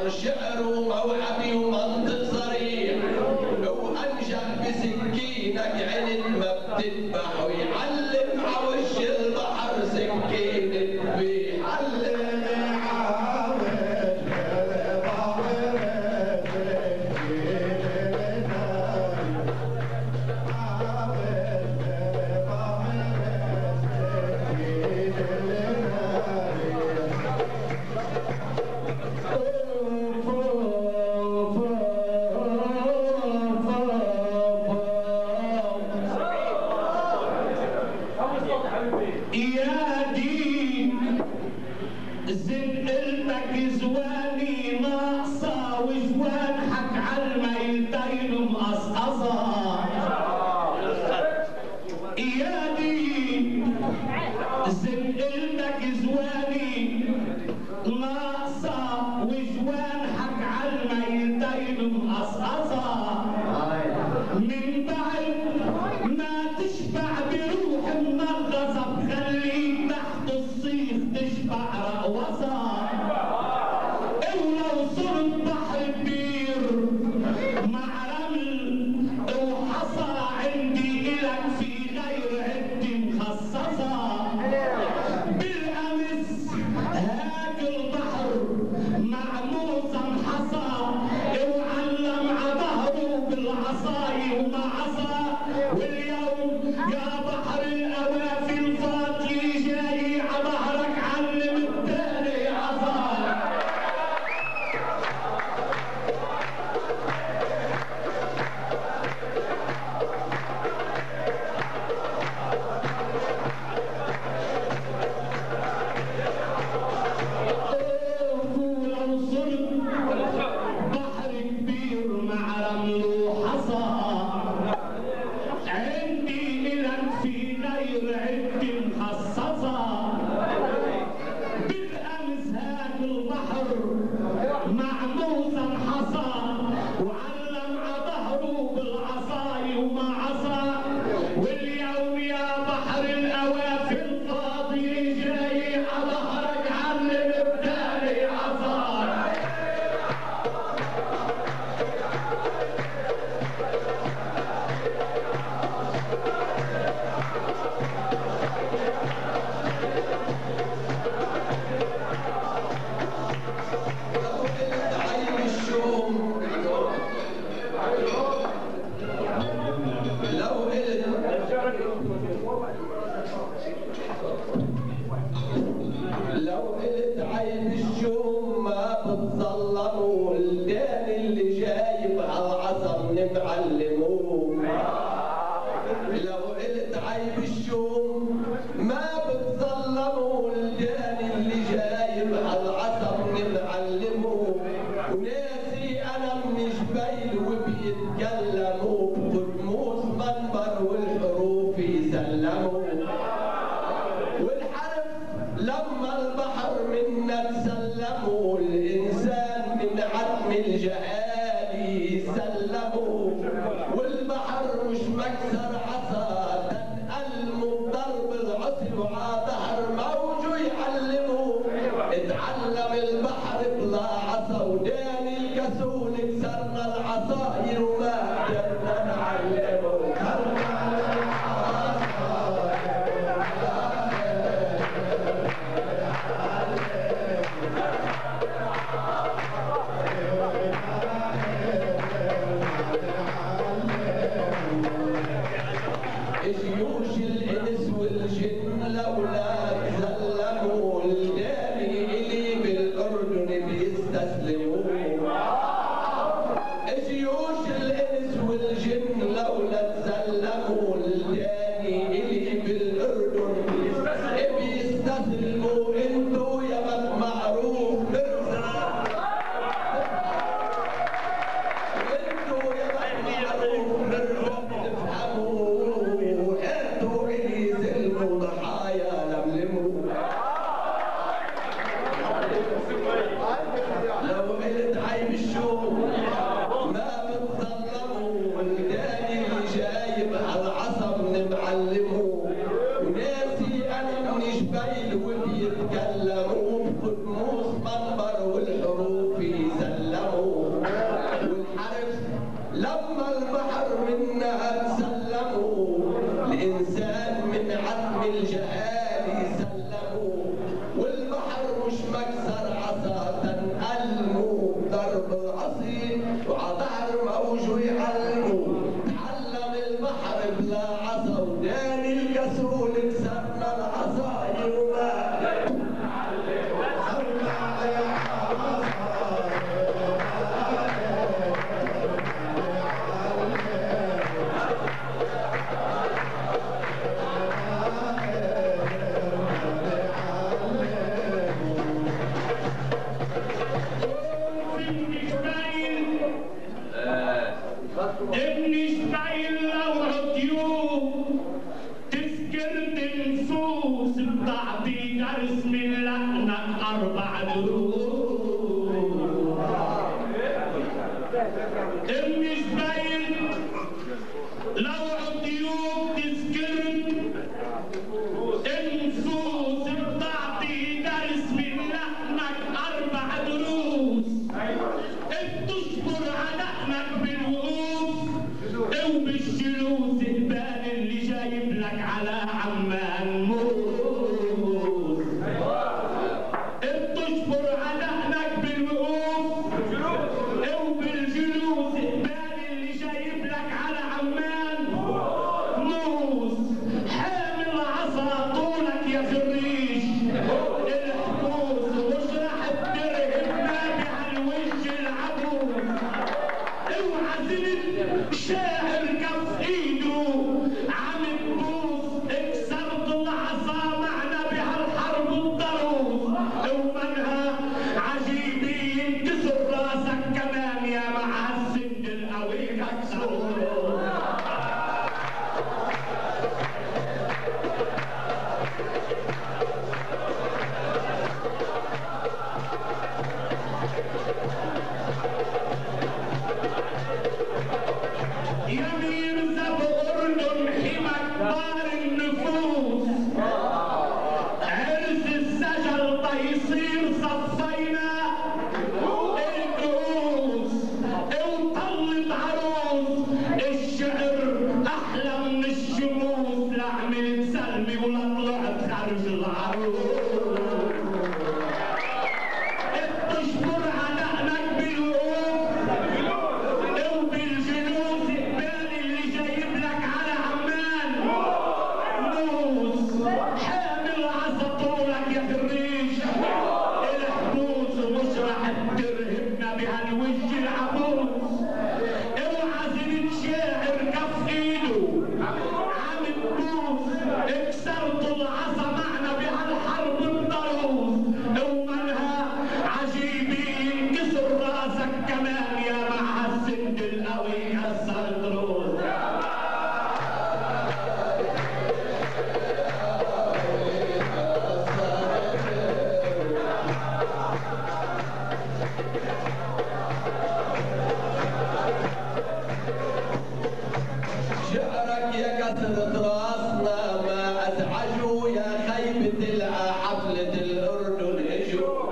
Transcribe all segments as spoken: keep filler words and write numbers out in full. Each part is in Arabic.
حضر شعر وموعظي ومنطق صريح، وانشأ بسكينك عين ما بتذبح، ويعلم عوش البحر سكين الذبيح. علم عوش يا دين زنقلتك زواني ناقصة وجوانحك عالميلتين مقصقصة. يا دين زنقلتك زواني ناقصة وجوانحك عالميلتين مقصقصة. من بعد ما تشبع بروح من الغضب خليك تحت الصيف تشبع رقوصة. ولو صرت بحر كبير مع رمل وحصى عندي إلك في غير عدة مخصصة. بالأمس هاك البحر مع معظم حصى وعلم عظهره بالعصاي وما عصى. واليوم يا بحر الأوافي الفاضي جاي عظهرك علم التاني عصا. ولو صرت بحر كبير مع رمل وحصى عندي إلك في غير عدة مخصصة. بالأمس هاك البحر مع موسم حصى وعلم عظهره بالعصاي وما عصى. واليوم يا بحر الأوافي الفاضي جاي عظهرك علم التاني عصا. عين الشوم لو قلت لو قلت عين الشوم ما بتظلموا. الدين اللي جايب عالعصر نمعلموه. لو قلت عيب الشوم ما بتظلموا. الدين اللي جايب عالعصر نمعلموه. وناسي انا من جبيل وبيتكلموا بقدموس منبر والحروف يسلموا. والحرف لما البحر منا تسلموا. الانسان من عدم الجهالي يسلموا. والبحر مش مكسر عصا تنقلموا بضرب العصي وعاظهر موجه يعلموا. اتعلم البحر بلا عصا وداني الكسون كسرنا العصاير وما قدرنا نعلمه. جيوش الانس والجن لولا تسلموا. الداني الي بالاردن مش باين لو عطيوك تذكرت النفوس بتعطي درس من لحنك اربع دروس بتصبر على لحنك بالوقوف وبالجلوس البال اللي جايب لك على عمان موت بتصبر على لحنك بالوقوف وبالجلوس البال اللي جايب لك على عمان موس حامل عصا طولك يا خريج الحبوس مش راح تدرهم نابي على الوجه العبوس اوعى زلت شاعر كف ايده عم تبوس كسرت العصا معنا بهالحرب الضروس ومنها عجيبي ينكسر راسك كمان يا مع السن القوي كسر يا ميرزا بأردن حمى كبار النفوس عرس السجل طيصير صفينا الكؤوس وطلت عروس الشعر أحلى من الشموس لا عملت سلمي ولا طلعت خارج العروس بتشبر على لحنك بالوقوف وبالجلوس البال اللي جايب لك على عمان موس حامل عصا طولك يا خريج الحبوس ومش راح ترهبنا بهالوجه العبوس اوعى زلت شاعر كف ايده عم تبوس كسرت العصا معنا بهالحرب الضروس ومنها عجيبي ينكسر راسك كمان يا مع السن القوي كسرت روس شعرك يا كسرة راسنا ما ازعجوا يا خيبة الحفلة الأردن اجوا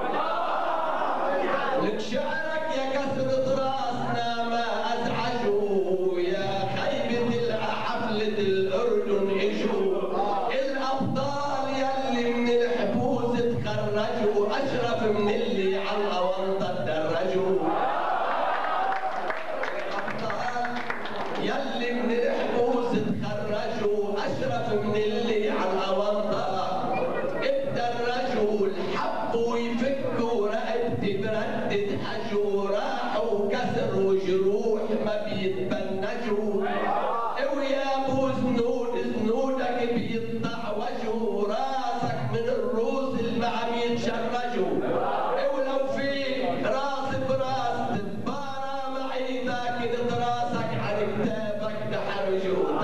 لك شعرك يا كسرة راسنا ما ازعجوا يا خيبة حفلة الأردن اجوا الأبطال يلي من الحبوس تخرجوا أشرف من اللي على الأونطة تدرجوا الأبطال يلي من الحبوس تخرجوا أشرف من اللي على الأونطة اتدرجوا الحبوا يفكوا رقبتي بردة حجوا راحوا كسروا جروح ما بيتبنجوا ويا ابو زنود زنودك بيتطعوجوا راسك من الروس اللي ما عم يتشرجوا ولو في راس براس تتبارى معي ذاك راسك عن كتابك تحرجوا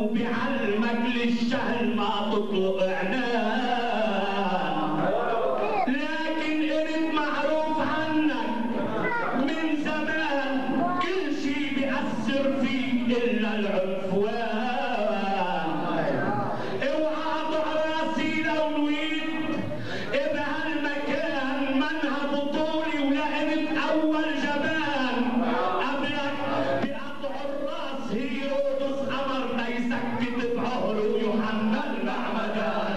بعلمك للشهل ما تطلق عنان، لكن قرد معروف عنك من زمان كل شي بيأثر فيك إلا العنفوان. اوعى اقطع راسي لو نويت بهالمكان منها بطولي ولعبت أول جبان. قبلك بقطع الراس هيرودس أمر ما يسكت بعهره يوحنا المعمدان.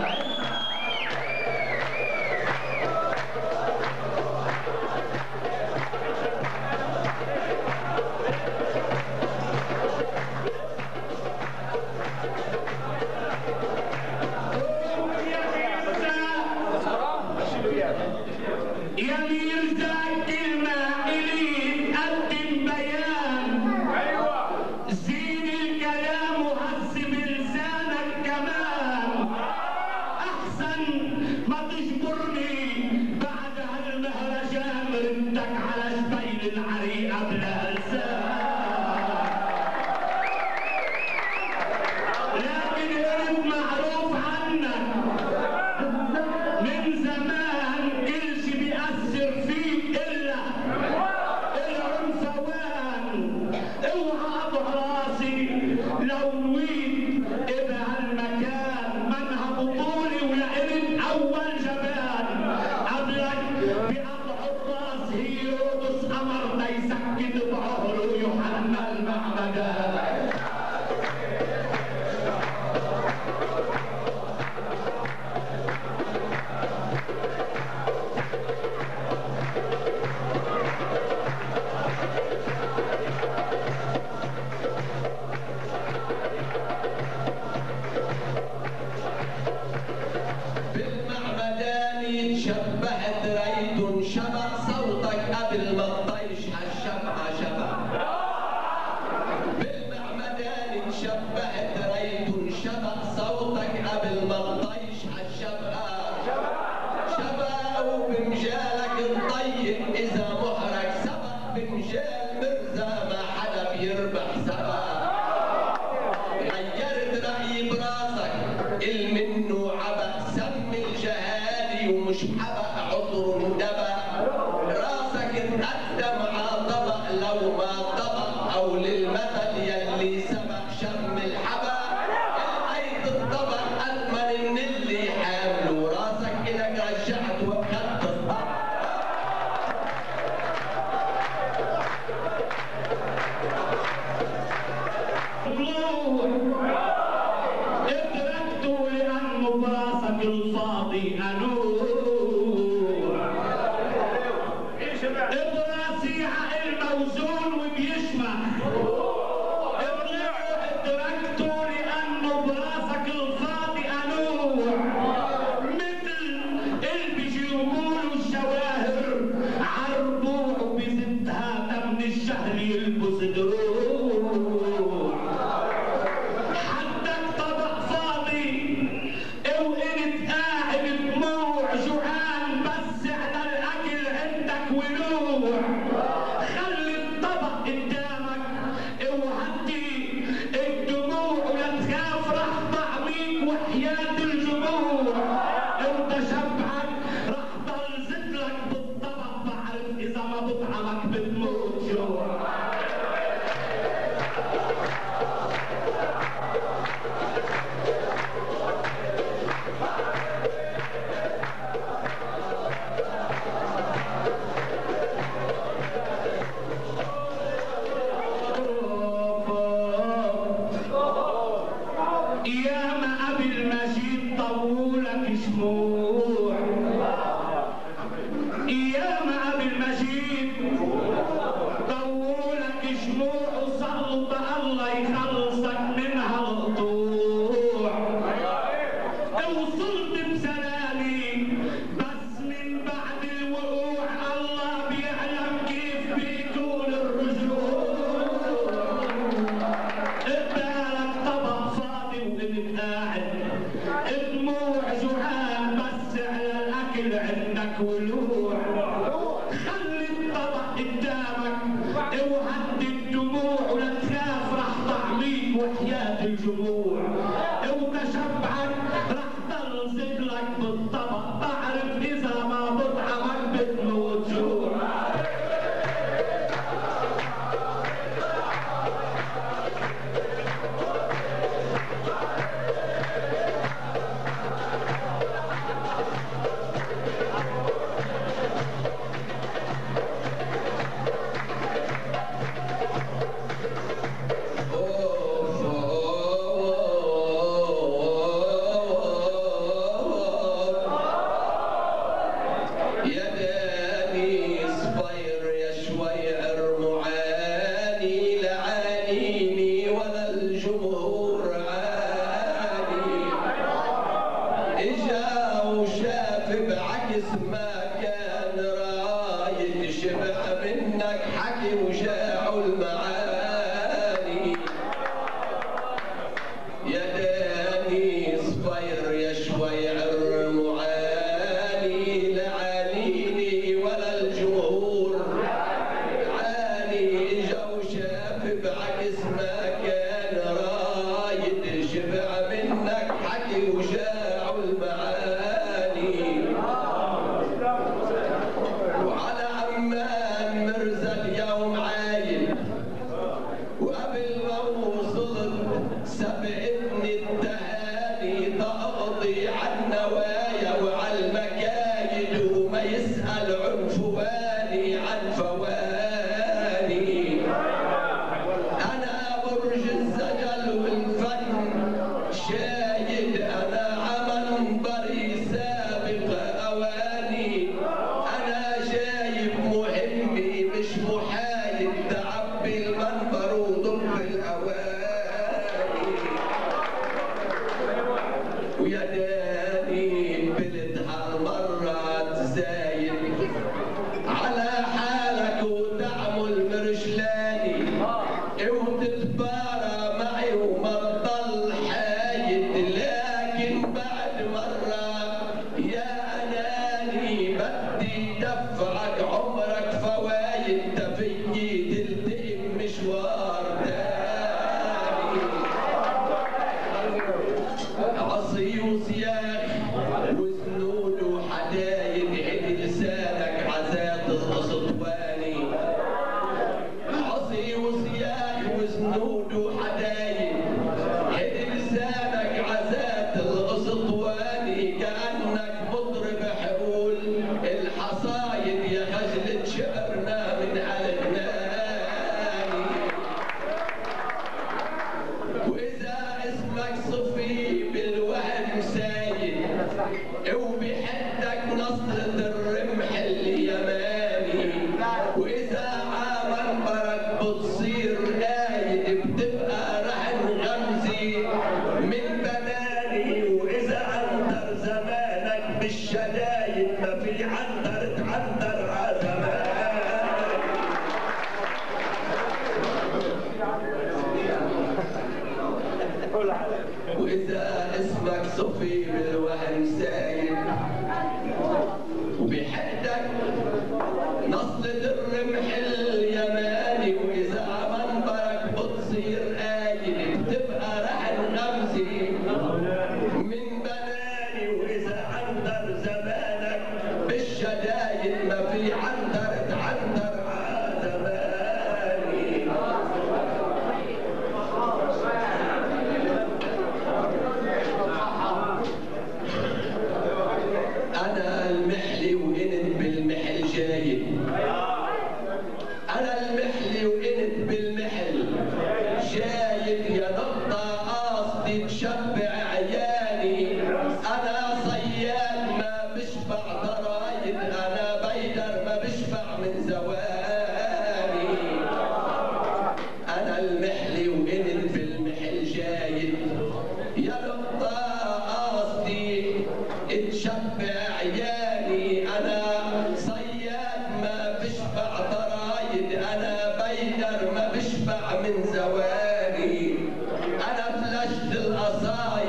يا ميرزا كلمة إلي تقدم بيان، زين الكلام وهذب لسانك كمان، أحسن ما تجبرني بعد هالمهرجان ردك على جبين العريقة بلا لسان. لكن قرد معروف عنك من زمان كل شي بيأثر فيك إلا العنفوان. اوعى اقطع راسي لو نويت بهالمكان منها بطولي ولعبت أول جبان. قبلك بقطع الراس هيرودس أمر ما يسكت بعهره يوحنا المعمدان. بالمعمداني تشبهت ريت شبع صوتك قبل ما تطيش هالشمعة شبع. بالمعمداني تشبهت ريت شبع صوتك قبل ما تطيش هالشمعة شبع. وبمجالك الطيب إذا محرك سبق بمجال مرزا ما حدا بيربح سبق. غيرت رأيي براسك المنه عبق سمي الجهالي ومش حبق عطر اندبق. راسك اتقدم على طبق لو ما طبق او للمثل يلي سبق شم الحبق. لقيت الطبق اثمن من اللي حامله راسك الك رجعت وكلت الطبق. ادركته لأنه براسك الفاضي أنور. براسي عقل موزون وبيشمع. ادركته لأنه براسك الفاضي أنور. مثل اللي بيجي يقولوا الجواهر عالربوع وبزتها من الشهر يلبس دروع. حدك طبق فاضي وانت قاعد دموع جوعان بس على الاكل عندك ولوع. خلي الطبق قدامك وهدي الدموع ولا تخاف راح طعميك وحياة الجموع. انت شبعك راح ضل زدلك بالطبق بعرف اذا ما بطعمك بتموت جوع. يا ما ابي المجيد طولك شموع. يا ما ابي المجيد طولك شموع وصلت الله يخلصك من هالقطوع. وصلت بسلامي بس من بعد الوقوع الله بيعلم كيف بيكون الرجوع. ادالك طبق فاضي وانت الجوع، وتشبعك رح تنزل لك بالطبق، بعرف إذا ما بطعمك بتموت جوع. من زوالي أنا فلشت القصايد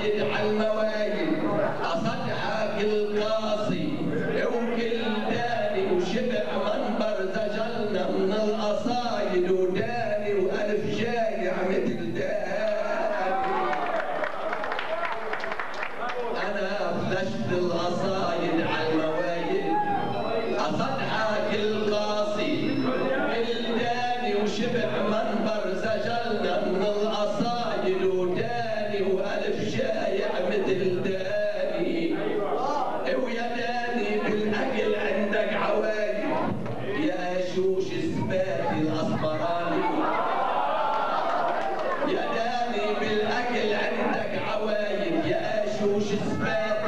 شوش سباتي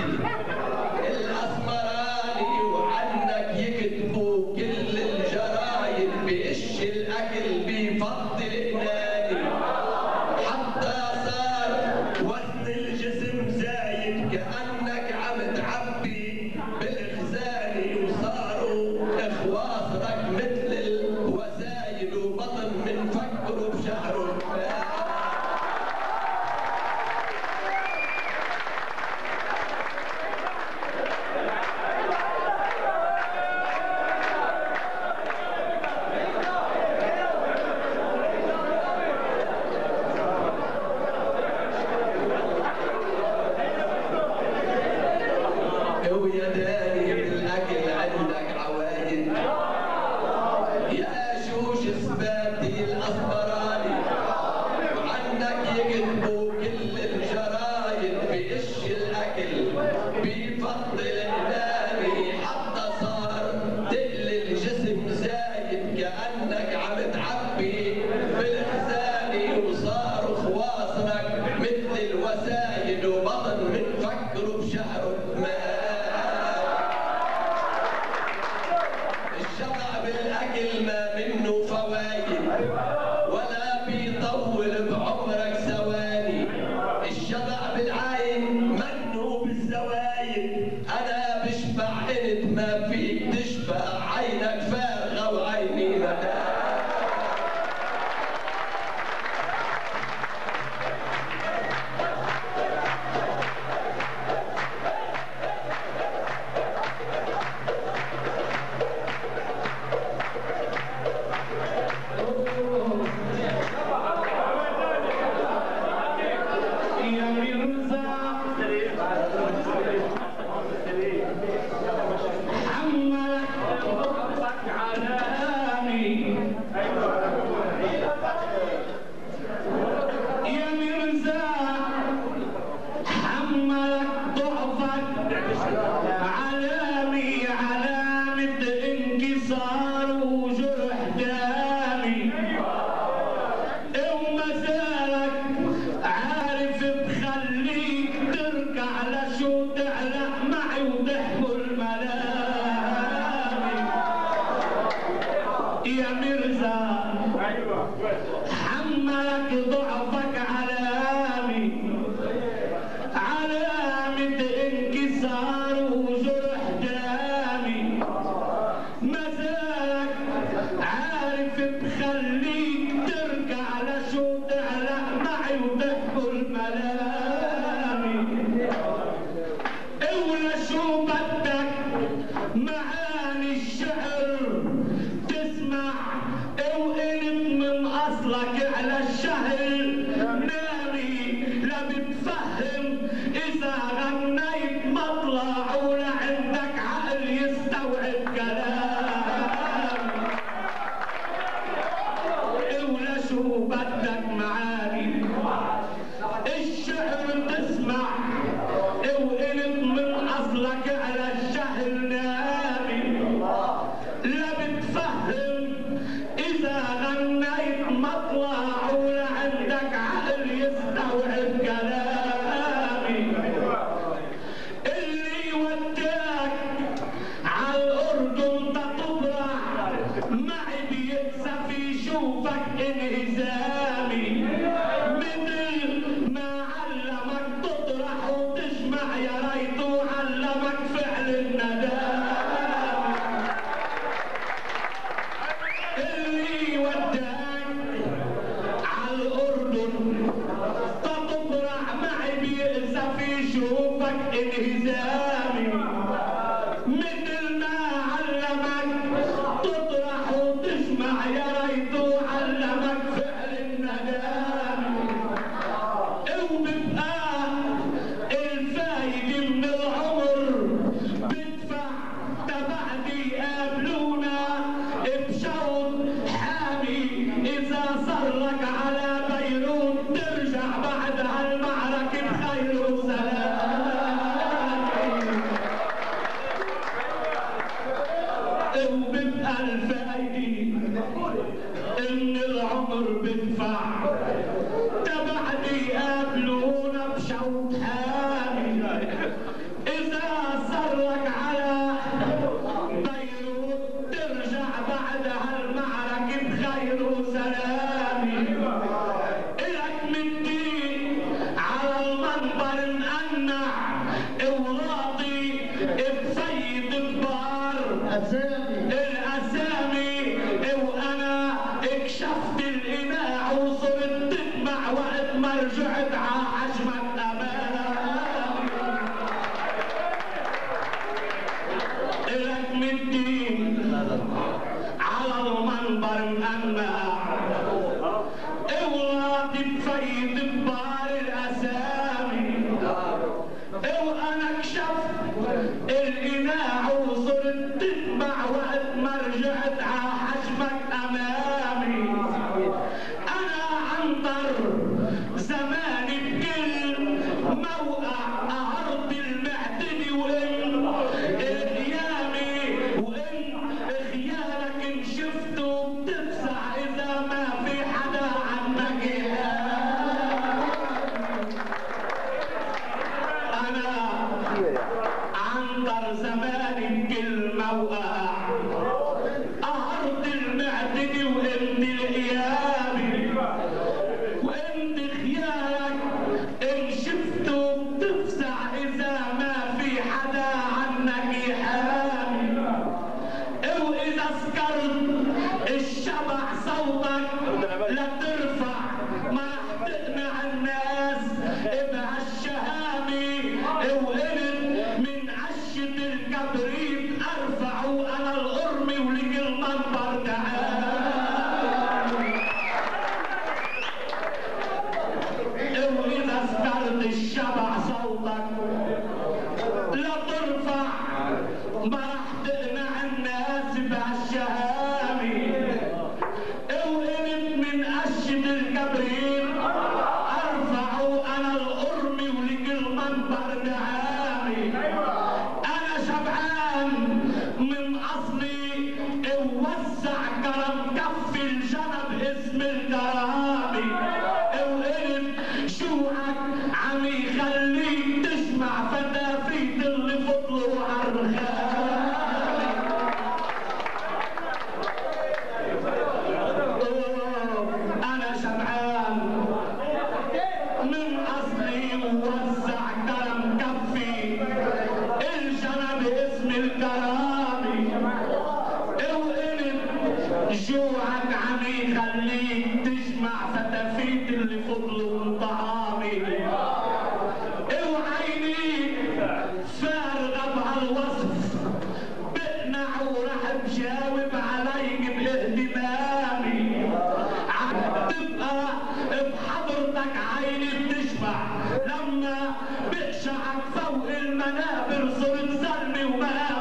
الاسمراني وعنك يكتبوا كل الجرايد بقش الاكل بيفضل اناني حتى صار وزن الجسم زايد كانك عم تعبي بالخزاني وصاروا اخواصرك مثل الوزايد وبطن من فكروا بشعره ويا داني بالاكل عندك عوايد يا شوش سباتي الاسمراني وعنك يكتبوا كل الجرايد بقش الاكل بيفضل اناني حتى صار تقل الجسم زايد كانك عم تعبي بالخزاني وصاروا خواصرك مثل الوسايد وبطن من فكروا بشعره الشبع بالاكل ما منه فوايد ولا بيطول بعمرك ثواني الشبع بالعين منه بالزوايد انا بشبع انت ما فيك تشبع عينك فارغه وعيني مدى حملك ضعفك علامي علامة انكسار وجرح دامي مزاجك عارف بخليك ترجع لشو تعلق معي وتحمل ملامي ولا شو بدك معاني الشعر تسمع وقلت من اصلك على الشهر نامي لا بتفهم اذا غنيت مطلع ولا عندك عقل يستوعب كلام ولا شو بدك معاني الشعر تسمع وقلت من اصلك على الشهر نامي لا بتفهم إذا غنيت مطلع ولا عندك عقل يستوعب كلامي اللي وداك عالأردن تطبرع معي بيأسف يشوفك انهزامي مثل ما علمك تطرح وتجمع يا ريته علمك فعل الندامة اللي وداك عالأردن تطبرع معي بيأسف يشوفك انهزامي مثل ما علمك تطرح وتجمع يا ريته علمك فعل الندامة وببقى الفايدة من العمر بدفع تبعدي يقابلونا بشوط حامي إذا صار لك على بيروت ترجع بعد هالمعركة بخير وسلام وببقى الفايدة من العمر بدفع تبعدي يقابلونا بشوط حامي المنبر مقنع وراضي بسيد كبار الاسامي، وانا اكشفت الاناع وصرت تدمع وقت ما رجعت ع حجمك امامي. الك من دين على المنبر مقنع وراضي بسيد كبار الاسامي، وانا كشفت الاناع وصرت تدمع وقت ما رجعت ع حجمك امامي. انا عنطر زماني بكل موقع قهرت المعتدي وان ايامي وان خيالك ان شفته بتفزع اذا ما في حدا عنك يهاب. انا عنطر زماني بكل موقع قهرت المعتدي وانت الايامي وانت خيالك ان شفته بتفزع اذا ما في حدا عنك يحامي. واذا سكرت الشبع صوتك لا ترفع ما رح تقنع الناس بهالشهامي. وقلت من عشة الكبريت ارفع وانا القرمي ولكل منبر تعالي. واذا سكرت الشبع صوتك لا ترفع ما رح تقنع الناس بهالشهامي. وقلت من عشة الكبريت ارفع وانا القرمي ولكل منبر تعالي. انا شبعان من اصلي ووسع كرم كف الجنب اسم الكرامي. وقلت جوعك عم يخليك تجمع فتافيت اللي فضلوا عالرخامي. انا شبعان من اصلي ووسع كرم كفي الجنب اسم الكرامي. وقلت جوعك عم يخليك تجمع فتافيت اللي فضلوا من طعامي. وعيني فارغه بهالوصف بقنع ورح بجاوب عليك باهتمامي. عم تبقى بحضرتك عيني بتشبع لما بقشعك فوق المنابر صرت زلمه وما